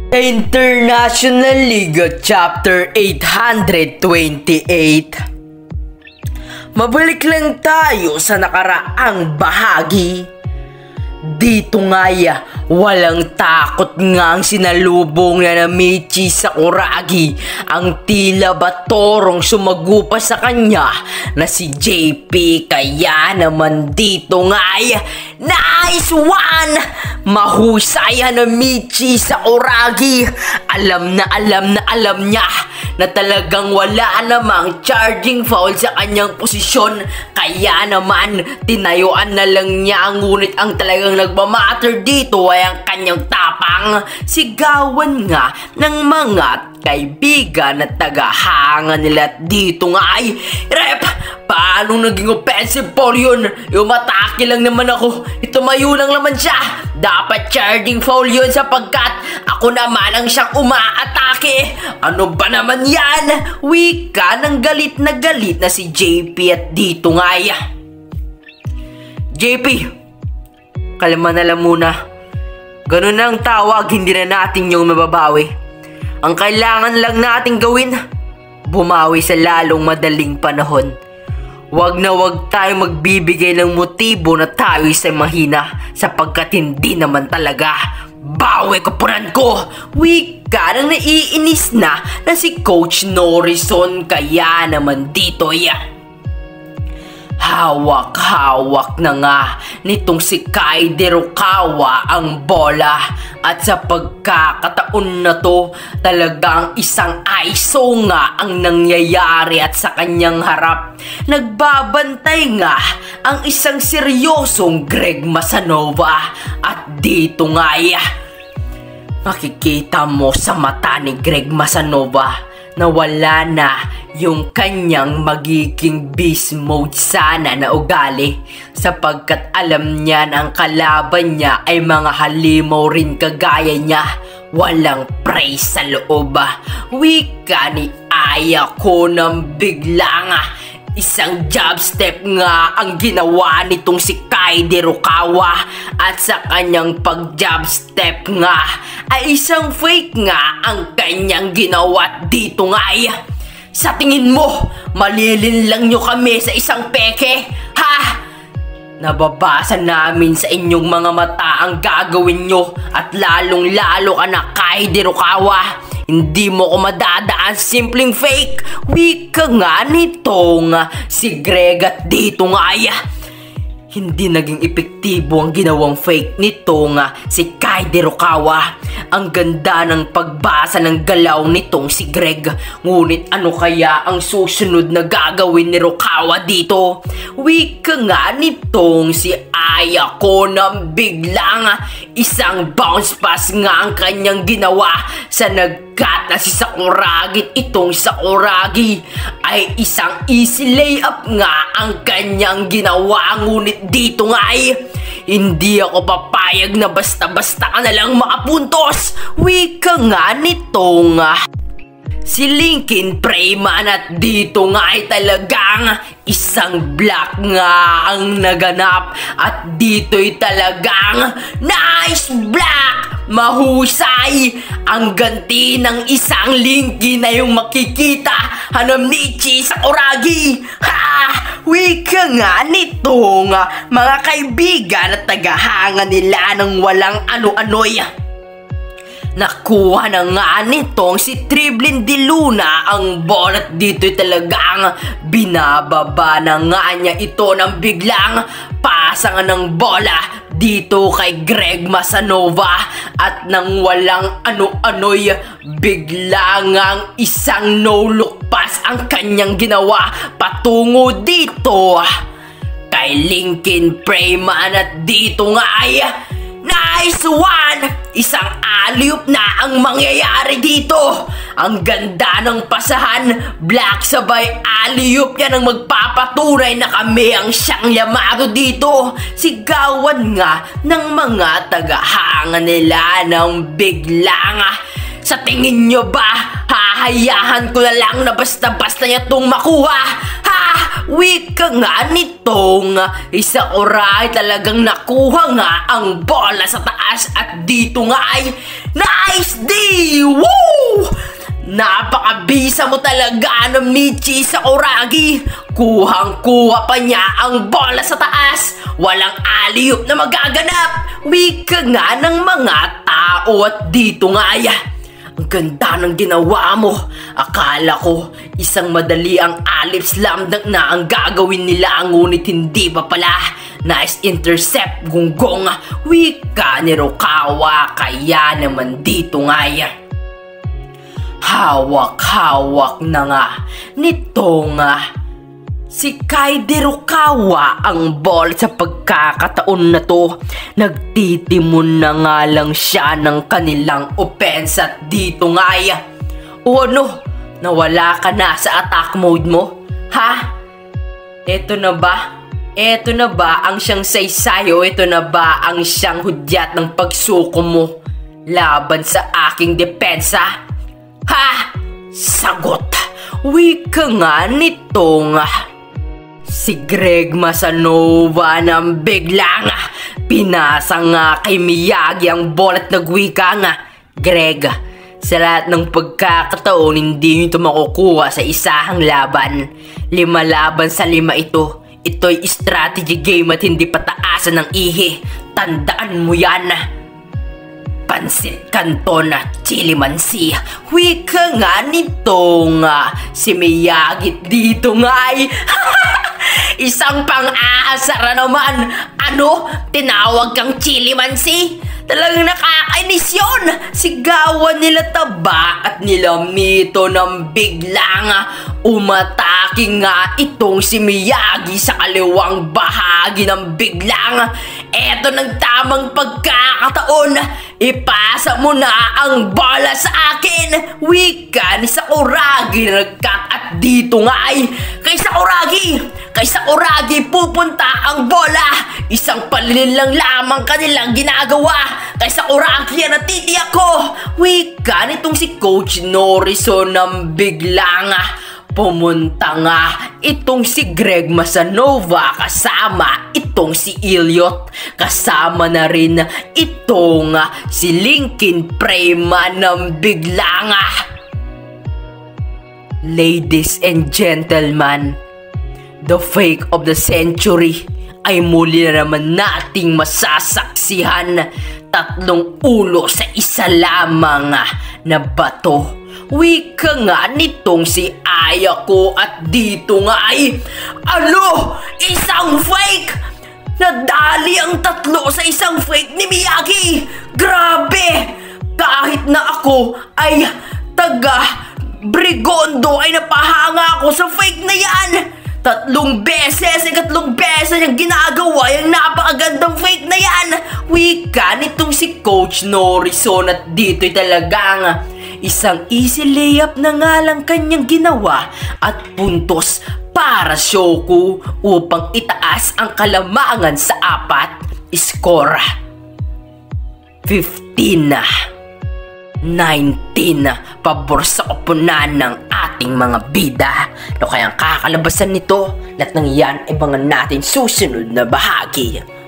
International League Chapter 828. Mabalik lang tayo sa nakaraang bahagi. Dito nga'y walang takot ngang sinalubong na Michi Sakuragi ang tila ba torong sumagupa sa kanya na si JP. Kaya naman dito nga'y nice one! Mahusay na Michi Sakuragi. Alam niya na talagang wala namang charging foul sa kanyang posisyon. Kaya naman tinayuan na lang niya. Ngunit ang talagang nagmamatter dito ay ang kanyang tapang. Sigawan nga ng mga kaibigan at tagahanga nila. Dito nga ay rep, paano naging offensive foul yun? Umatake lang naman ako, tumayo lang naman siya. Dapat charging foul yun sapagkat ako naman ang siyang umaatake. Ano ba naman yan? Wika ng galit na si JP. At dito nga ay JP, kalma na lang muna. Ganun na ang tawag, hindi na natin yung mababawi. Ang kailangan lang natin gawin, bumawi sa lalong madaling panahon. Wag na wag tayo magbibigay ng motibo na tayo sa mahina, sapagkat hindi naman talaga. Bawi kapunan ko! Wika nang naiinis na si Coach Norison. Kaya naman dito hawak-hawak na nga nitong si Kaide Rukawa ang bola. At sa pagkakataon na to, talagang isang ISO nga ang nangyayari. At sa kanyang harap, nagbabantay nga ang isang seryosong Greg Masanova. At dito nga makikita mo sa mata ni Greg Masanova na wala na yung kanyang magiging beast mode sana na ugali, sapagkat alam niya na ang kalaban niya ay mga halimaw rin kagaya niya. Walang praise sa loob. Wika ni Aya ko nang bigla nga. Isang jab step nga ang ginawa nitong si Kaide Rukawa. At sa kanyang pag jab step nga ay isang fake nga ang kanyang ginawa. Dito nga sa tingin mo, malilin lang nyo kami sa isang peke? Ha? Nababasa namin sa inyong mga mata ang gagawin nyo. At lalong lalo ka na Kaide Rukawa. Hindi mo ko madadaan sa simpleng fake. Wika nga nitong si Greg. At dito nga hindi naging epektibo ang ginawang fake nitong si Kaide Rukawa. Ang ganda ng pagbasa ng galaw nitong si Greg. Ngunit ano kaya ang susunod na gagawin ni Rukawa dito? Wika nga nitong si Aya ko nang biglang isang bounce pass nga ang kanyang ginawa sa nagkat na si Sakuragi. Itong Sakuragi ay isang easy layup nga ang kanyang ginawa. Ngunit dito nga hindi ako papayag na basta-basta ka na lang makapuntos. Wika nga nitong si Linkin Preyman. At dito nga ay talagang isang block nga ang naganap. At dito'y talagang nice block! Mahusay! Ang ganti ng isang Linkin na yung makikita Hanamichi Sakuragi. Ha! Wika nga nitong mga kaibigan at tagahanga nila ng walang ano-ano'y. Nakuha na nga nitong si Triblin De Luna ang bola. At dito'y talagang binababa na nga niya ito ng biglang pasangan ng bola dito kay Greg Masanova. At nang walang ano-ano'y bigla ngang isang no-look pass ang kanyang ginawa patungo dito kay Linkin Preyman. At dito nga ay nice one! Isang alley-oop na ang mangyayari dito. Ang ganda ng pasahan. Black sabay alley-oop. Yan ang magpapatunay na kami ang siyang Yamato dito. Sigawan nga ng mga tagahanga nila ng bigla nga. Sa tingin nyo ba, hahayahan ko na lang na basta-basta niya itong makuha? Ha? Wika nga nitong Sakurai talagang nakuha nga ang bola sa taas at dito nga ay nice D! Woo! Napakabisa mo talaga ng Michi Sakuragi. Kuhang-kuha pa niya ang bola sa taas. Walang alley-oop na magaganap. Wika nga ng mga tao at dito nga ay ang ganda ng ginawa mo. Akala ko isang madali ang alip slam dunk na ang gagawin nila, ngunit hindi pa pala. Nice intercept, gunggong. Wika ni Rukawa. Kaya naman dito nga hawak-hawak na nga nitong si Kaide Rukawa ang ball sa pagkakataon na to. Nagtitimon na nga lang siya ng kanilang offense at dito nga o ano, nawala ka na sa attack mode mo? Ha? Eto na ba? Eto na ba ang siyang saysayo? Eto na ba ang siyang hudyat ng pagsuko mo laban sa aking depensa? Ha? Sagot! Wika nga nitong si Greg Masanova nang biglang pinasa nga kay Miyagi ang bola at nagwika nga, Greg, sa lahat ng pagkakataon hindi nyo ito makukuha sa isahang laban. 5 laban sa 5 ito. Ito'y strategy game at hindi pataasan ng ihi. Tandaan mo yan. Pansit Canton at Chili Mansi. Wika nga nitong si Miyagi dito nga ay isang pang-aasara naman. Ano? Tinawag kang Chili Mansi? Talagang nakakainis yun. Sigawan nila Taba at nila Mito nang biglang umatake nga itong si Miyagi sa kaliwang bahagi ng biglang. Eto ng tamang pagkakataon. Ipasa mo na ang bola sa akin. Wika ni Sakuragi na nag-cut at dito nga ay kay Sakuragi pupunta ang bola. Isang palilin lang lamang kanilang ginagawa. Kay Sakuragi yan natitiyak ko. Wika nitong si Coach Norison nang biglang pumunta nga itong si Greg Masanova kasama itong si Elliot. Kasama na rin itong si Lincoln Prema ng biglang. Ladies and gentlemen, the fake of the century ay muli na naman nating masasaksihan. 3 ulo sa isa lamang na bato. Wika nga nitong si Ayako at dito nga ay ano? Isang fake! Nadali ang 3 sa isang fake ni Miyagi! Grabe! Kahit na ako ay taga Brigondo ay napahanga ako sa fake na yan! 3 beses, 3 beses yung ginagawa yung napakagandang fake na yan. Wika nitong si Coach Norison at dito'y talagang isang easy layup na nga lang kanyang ginawa at puntos para Shoku upang itaas ang kalamangan sa 4. Score 15-19 pabor sa koponan ng ating mga bida. Ano kayang kakalabasan nito? Lahat ng yan ay mga natin susunod na bahagi.